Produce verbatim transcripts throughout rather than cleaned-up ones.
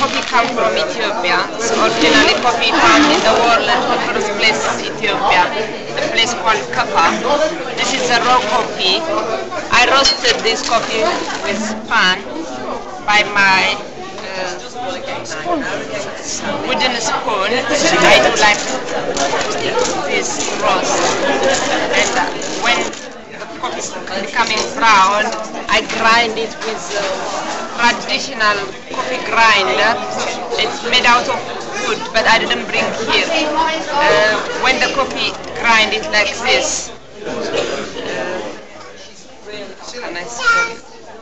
coffee comes from Ethiopia. It's originally coffee found in the world and the first place is Ethiopia, a place called Kapa. This is a raw coffee. I roasted this coffee with pan by my uh, wooden spoon. I do like this roast. And uh, when the coffee is becoming brown, I grind it with uh, traditional coffee grinder. It's made out of wood, but I didn't bring here. Uh, when the coffee grind it like this, uh, can I say?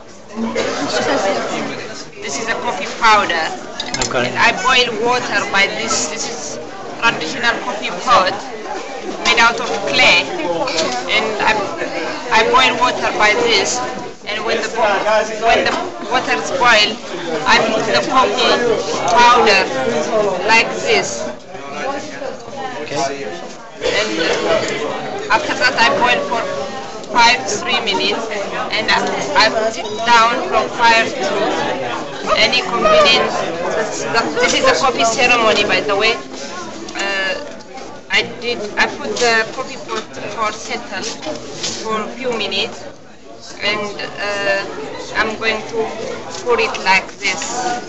This is a coffee powder. Okay. And I boil water by this. This is traditional coffee pot made out of clay, and I, I boil water by this. And when the when the water is boiled, I put the coffee powder like this. Okay. And after that, I boil for five three minutes, and I put it down from fire to any convenience. This is a coffee ceremony, by the way. Uh, I did. I put the coffee pot for settle for a few minutes, and uh, I'm going to pour it like this.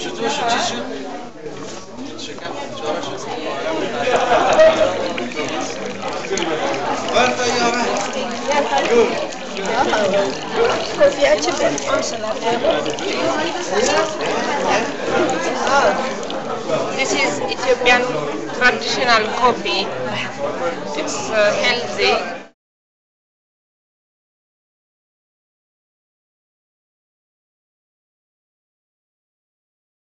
This is Ethiopian traditional coffee. It's uh, healthy.